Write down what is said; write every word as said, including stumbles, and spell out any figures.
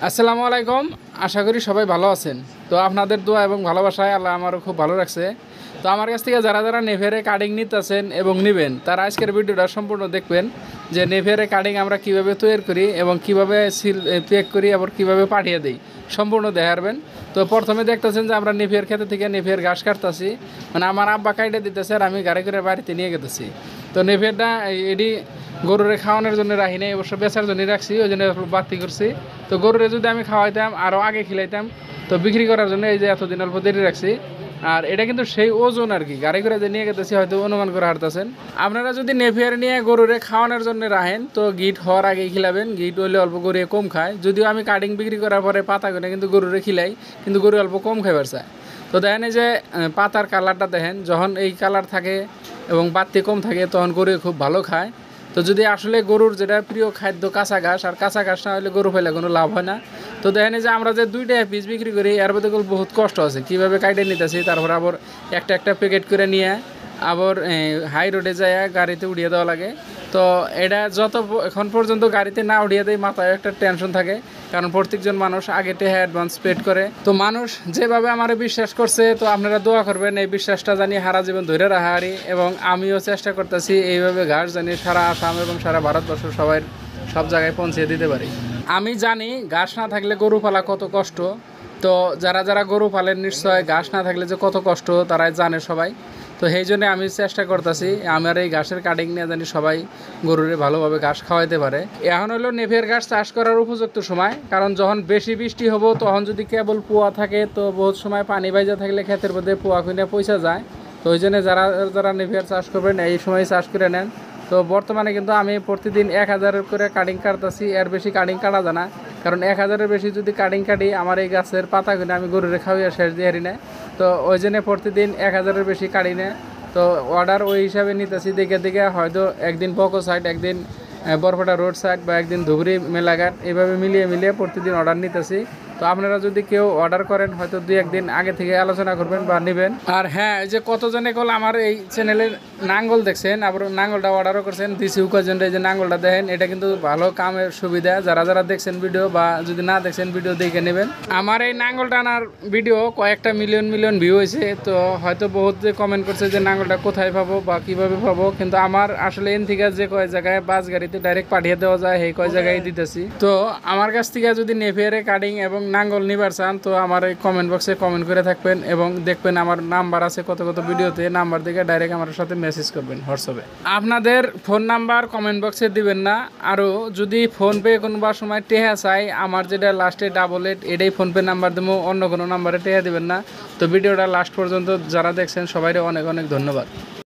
আসসালামু আলাইকুম। আশা করি সবাই ভালো আছেন। তো আপনাদের দোয়া এবং ভালোবাসায় আল্লাহ আমারও খুব ভালো রাখছে। তো আমার কাছ থেকে যারা যারা নেভেরে কাটিং নিতেছেন এবং নেবেন তারা আজকের ভিডিওটা সম্পূর্ণ দেখবেন যে নেভেরে কাটিং আমরা কিভাবে তৈরি করি এবং কিভাবে সিল প্যাক করি এবং কিভাবে পাঠিয়ে দিই, সম্পূর্ণ দেখাবেন। তো প্রথমে দেখতেছেন যে আমরা নেভিয়ার ক্ষেত্রে থেকে নেভিয়ার ঘাস কাটতেছি, মানে আমার আব্বা কাইটে দিতেছে আর আমি গাড়ি করে বাড়িতে নিয়ে গেতেছি। তো নেভিয়ারটা এটি গরুরে খাওয়ানোর জন্য রাখি নাই, অবশ্য বেচার জন্য রাখছি, ওই জন্য বাড়তি করছি। তো গরুরে যদি আমি খাওয়াইতাম আরও আগে খিলাইতাম, তো বিক্রি করার জন্য এই যে এতদিন অল্প দেরি রাখছি। আর এটা কিন্তু সেই ওজন আর কি, গাড়ি করে যে নিয়ে গেতেছি হয়তো অনুমান করে হারতেছেন। আপনারা যদি নেভিয়ার নিয়ে গরুরে খাওয়ানোর জন্য রাখেন তো গিট হওয়ার আগেই খিলাবেন। গিট হইলে অল্প গরুয়ে কম খায়, যদিও আমি কাটিং বিক্রি করার পরে পাতা করে কিন্তু গরুরে খিলাই, কিন্তু গরু অল্প কম খাইবার চায়। তো দেখেন এই যে পাতার কালারটা দেখেন, যখন এই কালার থাকে এবং বাড়তি কম থাকে তখন গরু খুব ভালো খায়। তো যদি আসলে গরুর যেটা প্রিয় খাদ্য কাঁচা ঘাস, আর কাঁচা ঘাস না হলে গরু ফেলে কোনো লাভ হয় না। তো দেখেন যে আমরা যে দুইটা পিস বিক্রি করি এর মধ্যে বহুত কষ্ট আছে, কীভাবে কাইটে নিতেছি, তারপর আবার একটা একটা প্যাকেট করে নিয়ে আবার হাই রোডে যায় গাড়িতে উড়িয়ে দেওয়া লাগে। তো এটা যত এখন পর্যন্ত গাড়িতে না উড়িয়ে দেয় মাথায় একটা টেনশন থাকে, কারণ প্রত্যেকজন মানুষ আগে টেহা অ্যাডভান্স পেড করে। তো মানুষ যেভাবে আমার বিশ্বাস করছে, তো আপনারা দোয়া করবেন এই বিশ্বাসটা জানি সারা জীবন ধরে রাখারি, এবং আমিও চেষ্টা করতেছি এইভাবে ঘাস জানি সারা আসাম এবং সারা ভারতবর্ষ সবাই সব জায়গায় পৌঁছে দিতে পারি। আমি জানি ঘাস না থাকলে গরু পালা কত কষ্ট। তো যারা যারা গরু পালেন নিশ্চয় ঘাস না থাকলে যে কত কষ্ট তারাই জানে সবাই। তো সেই জন্য আমি চেষ্টা করতেছি আমার এই ঘাসের কাটিং নিয়ে জানি সবাই গরুরে ভালোভাবে ঘাস খাওয়াইতে পারে। এখন হলো নেভিয়ার ঘাস চাষ করার উপযুক্ত সময়, কারণ যখন বেশি বৃষ্টি হবো তখন যদি কেবল পোয়া থাকে তো বহুত সময় পানি বাইজা থাকলে ক্ষেতের মধ্যে পোয়া খুঁজে পয়সা যায়। তো ওই জন্য যারা যারা নেভিয়ার চাষ করবেন এই সময় চাষ করে নেন। তো বর্তমানে কিন্তু আমি প্রতিদিন এক হাজারের করে কাটিং কাটতেছি, এর বেশি কাটিং কাটা যায় না, কারণ এক হাজারের বেশি যদি কাটিং কাটি আমার এই গাছের পাতা কিনে আমি গরুরে খাওয়াইয়া শেষ দিয়ে হারি না। তো ওই জন্য প্রতিদিন এক হাজারের বেশি কাটি না। তো অর্ডার ওই হিসাবে নিতেছি, দেখে দেখে হয়তো একদিন বকো সাইড, একদিন বরফাটা রোড সাইড বা একদিন ধুবড়ি মেলাঘাট, এইভাবে মিলিয়ে মিলিয়ে প্রতিদিন অর্ডার নিতেছি। তো আপনারা যদি কেউ অর্ডার করেন হয়তো দুই একদিন আগে থেকে আলোচনা করবেন বা নেবেন। আর হ্যাঁ, এই যে কতজনে কল আমার এই চ্যানেলের নাঙ্গল দেখছেন, আবার নাঙ্গলটা অর্ডারও করছেন, দিছি উপার্জনটা। এই যে নাঙ্গলটা দেখেন, এটা কিন্তু ভালো কামের সুবিধা। যারা যারা দেখছেন ভিডিও বা যদি না দেখছেন ভিডিও দেখে নেবেন। আমার এই নাঙ্গলটা আনার ভিডিও কয়েকটা মিলিয়ন মিলিয়ন ভিউ হয়েছে। তো হয়তো বহুত যে কমেন্ট করছে যে নাঙ্গলটা কোথায় পাবো বা কীভাবে পাবো, কিন্তু আমার আসলে এন থেকে যে কয় জায়গায় বাস গাড়িতে ডাইরেক্ট পাঠিয়ে দেওয়া যায় সেই কয় জায়গায় দিতেছি। তো আমার কাছ থেকে যদি নেভিয়ারে কাটিং এবং নাঙ্গল নিবার চান তো আমার এই কমেন্ট বক্সে কমেন্ট করে থাকবেন, এবং দেখবেন আমার নাম্বার আছে কত কত ভিডিওতে, নাম্বার থেকে ডাইরেক্ট আমার সাথে মেসেজ করবেন হোয়াটসঅ্যাপে। আপনাদের ফোন নাম্বার কমেন্ট বক্সে দিবেন না। আরও যদি ফোনপে কোনোবা সময় টেহা চাই, আমার যেটা লাস্টে ডাবল এইট এটাই ফোনপে নাম্বার দেবো, অন্য কোনো নাম্বারে টেহা দিবেন না। তো ভিডিওটা লাস্ট পর্যন্ত যারা দেখছেন সবাই অনেক অনেক ধন্যবাদ।